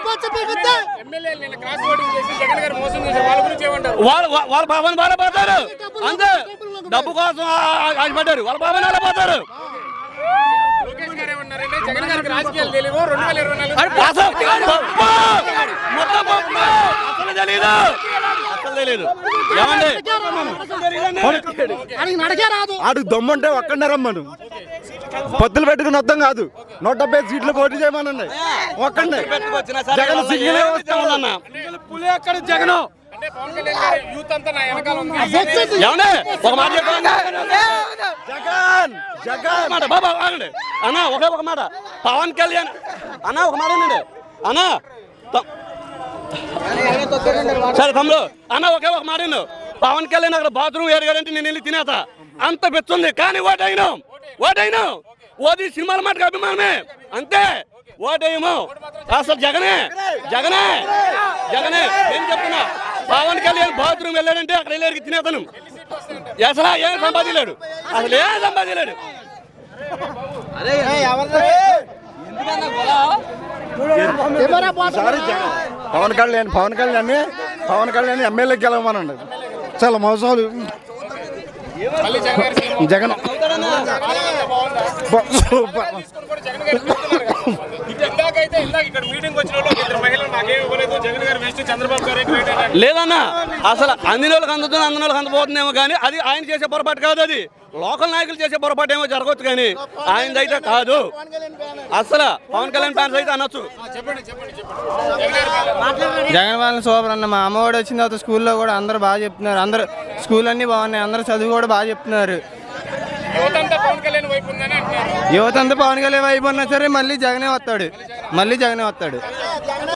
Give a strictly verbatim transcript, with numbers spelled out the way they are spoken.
వాళ్ళ వాళ్ళ బాబాని వాళ్ళ పోతారు అంతే డబ్బు కోసం ఆశపడ్డారు వాళ్ళ బాబాని వాళ్ళ పోతారు అసలు తెలీదు అసలు తెలీదు ఆడు దమ్ముంటే ఒక్కడే రమ్మను పొత్తులు పెట్టుకుని వద్దాం కాదు నూట డెబ్బై సీట్లు పోటీ చేయమనండి ఒక్కడే జగన్ సింగిలే వస్తామన్నా పులి అక్కడ జగన్ ఒక మాట జగన్ జగన్ బాబా ఆగండి అన్న ఒకే ఒక మాట పవన్ కళ్యాణ్ అన్న ఒక మాట అండి అన్న సరే తమ్ముడు అన్న ఒకే ఒక మాట పవన్ కళ్యాణ్ అక్కడ బాత్రూమ్ ఏరిగాడంటే నేను వెళ్ళి తినేత అంత పెచ్చుంది కానీ ఓటైనా ఓటైనా ఓది సినిమాల మాటకు అభిమానమే అంతే ఓటేమో అసలు జగనే జగనే జగనే నేను చెప్తున్నా పవన్ కళ్యాణ్ బాత్రూమ్ వెళ్ళాడంటే అక్కడ వెళ్ళారికి తినేతను అసలు ఏం సంపాదించలేడు అసలు ఏం సంపాదించలేడు పవన్ కళ్యాణ్ పవన్ కళ్యాణ్ పవన్ కళ్యాణ్ ఎమ్మెల్యేకి గెలవమనండి చాలా మోసాలు జగన్ లేదన్నా అసలు అందిన వాళ్ళకి అందుతుంది అందిన వాళ్ళకి అందబోతుందేమో కానీ అది ఆయన చేసే పొరపాటు కాదు అది లోకల్ నాయకులు చేసే పొరపాటు ఏమో జరగవచ్చు కానీ ఆయనదైతే కాదు అసలు పవన్ కళ్యాణ్ ఫ్యాన్స్ అయితే అనొచ్చు జగన్ వాళ్ళని సూపర్ అన్న మా అమ్మఒడి వచ్చిన తర్వాత స్కూల్లో కూడా అందరూ బాగా చెప్తున్నారు అందరూ స్కూల్ అన్నీ బాగున్నాయి అందరూ చదువు కూడా బాగా చెప్తున్నారు యువత అంతా పవన్ కళ్యాణ్ వైపు ఉన్నా సరే మళ్ళీ జగనే వస్తాడు మళ్ళీ జగనే వస్తాడు